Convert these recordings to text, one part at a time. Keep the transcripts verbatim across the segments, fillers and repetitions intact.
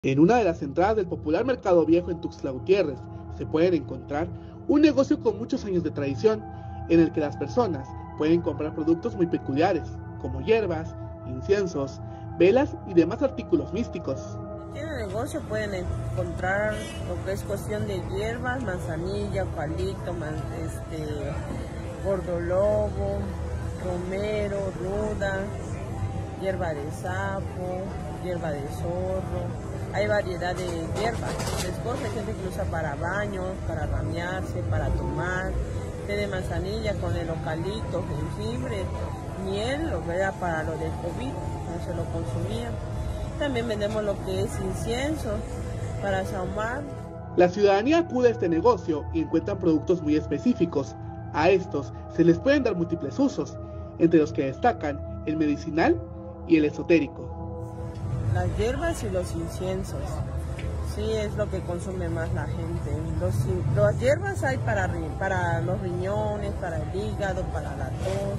En una de las entradas del popular Mercado Viejo en Tuxtla Gutiérrez se pueden encontrar un negocio con muchos años de tradición, en el que las personas pueden comprar productos muy peculiares, como hierbas, inciensos, velas y demás artículos místicos. Aquí en el negocio pueden encontrar lo que es cuestión de hierbas, manzanilla, eucalipto, man, este, gordolobo, romero, ruda, hierba de sapo, hierba de zorro. Hay variedad de hierbas, frescosas, hay gente que lo usa para baños, para ramearse, para tomar, té de manzanilla con el eucalipto, jengibre, miel, lo que era para lo del COVID, no se lo consumían. También vendemos lo que es incienso para sahumar. La ciudadanía acude a este negocio y encuentran productos muy específicos. A estos se les pueden dar múltiples usos, entre los que destacan el medicinal y el esotérico. Las hierbas y los inciensos, sí es lo que consume más la gente. Los, las hierbas hay para, para los riñones, para el hígado, para la tos,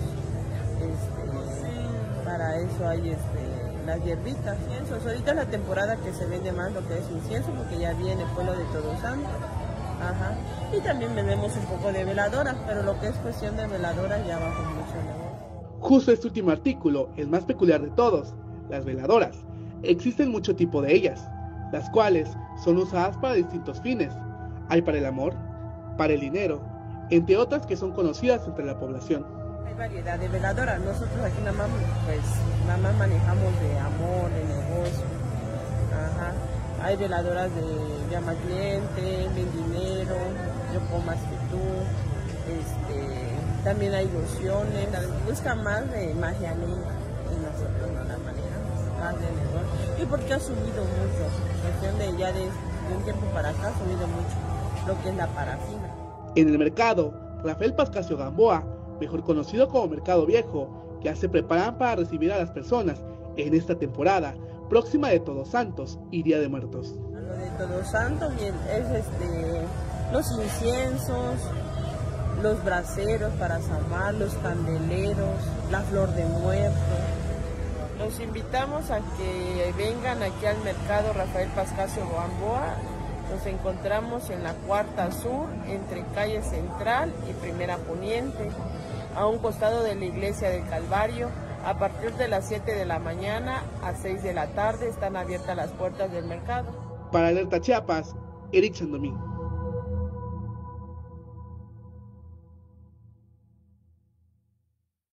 este, para eso hay este, las hierbitas, inciensos. Ahorita es la temporada que se vende más lo que es incienso, porque ya viene el pueblo de Todos Santos. Ajá. Y también vendemos un poco de veladoras, pero lo que es cuestión de veladoras ya bajo mucho el negocio. Justo este último artículo, el más peculiar de todos, las veladoras. Existen mucho tipo de ellas, las cuales son usadas para distintos fines. Hay para el amor, para el dinero, entre otras que son conocidas entre la población. Hay variedad de veladoras. Nosotros aquí nada más, pues, nada más manejamos de amor, de negocio. Ajá. Hay veladoras de llama cliente, mi dinero, yo puedo más que tú. Este, también hay ilusiones. Busca más de magia negra y nosotros no la manejamos, más de negocio. Y porque ha subido mucho, cuestión de ya de, de un tiempo para acá ha subido mucho lo que es la parafina. En el mercado, Rafael Pascasio Gamboa, mejor conocido como Mercado Viejo, ya se preparan para recibir a las personas en esta temporada próxima de Todos Santos y Día de Muertos. Lo de Todos Santos es este, los inciensos, los braseros para sahumar, los candeleros, la flor de muerto. Los invitamos a que vengan aquí al Mercado Rafael Pascasio Gamboa. Nos encontramos en la Cuarta Sur, entre Calle Central y Primera Poniente, a un costado de la Iglesia del Calvario. A partir de las siete de la mañana a seis de la tarde están abiertas las puertas del mercado. Para Alerta Chiapas, Eric Sandomín.